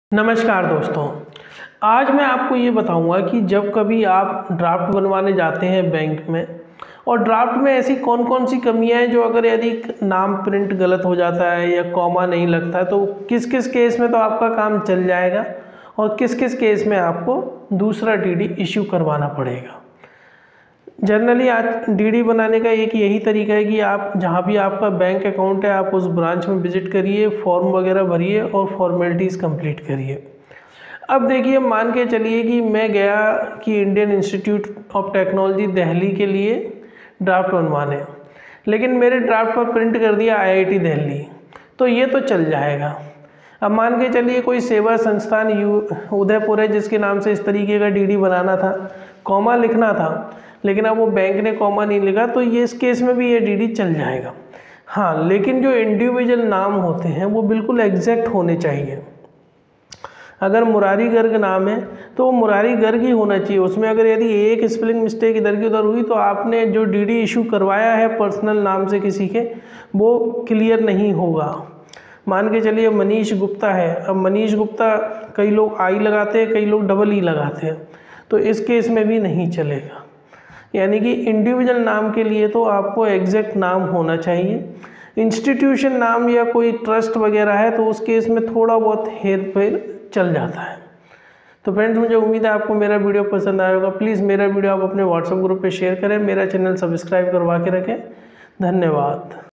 नमस्कार दोस्तों। आज मैं आपको ये बताऊंगा कि जब कभी आप ड्राफ्ट बनवाने जाते हैं बैंक में और ड्राफ्ट में ऐसी कौन कौन सी कमियां हैं जो अगर यदि नाम प्रिंट गलत हो जाता है या कॉमा नहीं लगता है तो किस किस केस में तो आपका काम चल जाएगा और किस किस केस में आपको दूसरा डीडी इश्यू करवाना पड़ेगा। जनरली आज डीडी बनाने का एक यही तरीका है कि आप जहाँ भी आपका बैंक अकाउंट है आप उस ब्रांच में विजिट करिए, फॉर्म वगैरह भरिए और फॉर्मेलिटीज़ कंप्लीट करिए। अब देखिए, मान के चलिए कि मैं गया कि Indian Institute of Technology Delhi के लिए ड्राफ्ट बनवाने, लेकिन मेरे ड्राफ्ट पर प्रिंट कर दिया आईआईटी दिल्ली, तो ये तो चल जाएगा। अब मान के चलिए कोई सेवा संस्थान उदयपुर है जिसके नाम से इस तरीके का डीडी बनाना था, कॉमा लिखना था, लेकिन अब वो बैंक ने कॉमा नहीं लिखा, तो ये इस केस में भी ये डीडी चल जाएगा। हाँ, लेकिन जो इंडिविजुअल नाम होते हैं वो बिल्कुल एग्जैक्ट होने चाहिए। अगर मुरारी गर्ग नाम है तो वो मुरारी गर्ग ही होना चाहिए। उसमें अगर यदि एक स्पेलिंग मिस्टेक इधर की उधर हुई तो आपने जो डीडी इशू करवाया है पर्सनल नाम से किसी के, वो क्लियर नहीं होगा। मान के चलिए मनीष गुप्ता है, अब मनीष गुप्ता कई लोग आई लगाते हैं, कई लोग डबल ई लगाते हैं, तो इस केस में भी नहीं चलेगा। यानी कि इंडिविजुअल नाम के लिए तो आपको एग्जैक्ट नाम होना चाहिए। इंस्टीट्यूशन नाम या कोई ट्रस्ट वगैरह है तो उस केस में थोड़ा बहुत हेर फेर चल जाता है। तो फ्रेंड्स, मुझे उम्मीद है आपको मेरा वीडियो पसंद आया होगा। प्लीज़ मेरा वीडियो आप अपने व्हाट्सएप ग्रुप पे शेयर करें, मेरा चैनल सब्सक्राइब करवा के रखें। धन्यवाद।